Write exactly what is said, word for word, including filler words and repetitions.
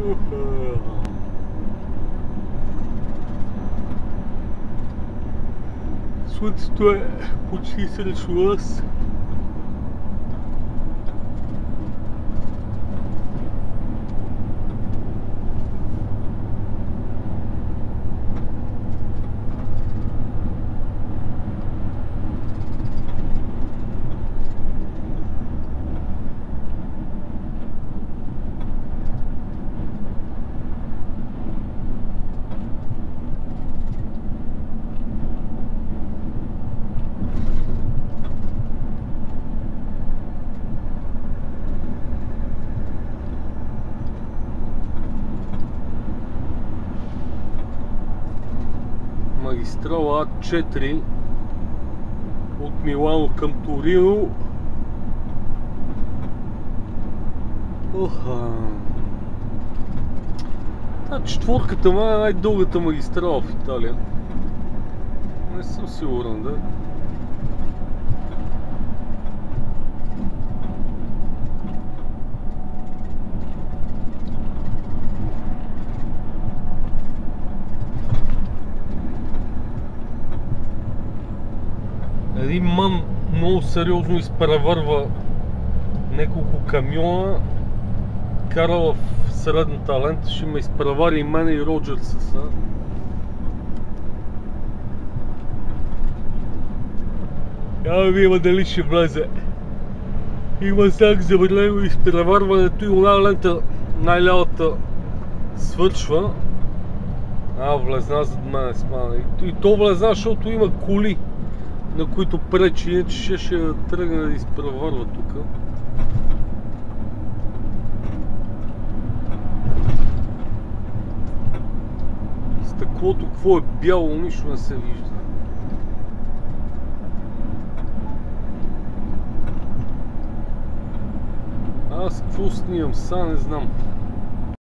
Слънцето е почти срещу нас. Магистрала А четири от Милано към Торино. Оха. Та четворката ма е най-дългата магистрала в Италия. Не съм сигурен, да. Един ман много сериозно изпреварва няколко камиона, кара в средната лента, ще ме изпревари и мене и Роджерса са. Я да видим дали ще влезе. Има знак забранено изпреварването и една лента, най-лявата, свършва. А, влезна зад мене с мене. И то влезна, защото има коли, на които пречи, иначе ще, ще тръгне да изпреварва тук. Стъклото, какво е бяло, нищо не се вижда. Аз какво снимам, сега не знам.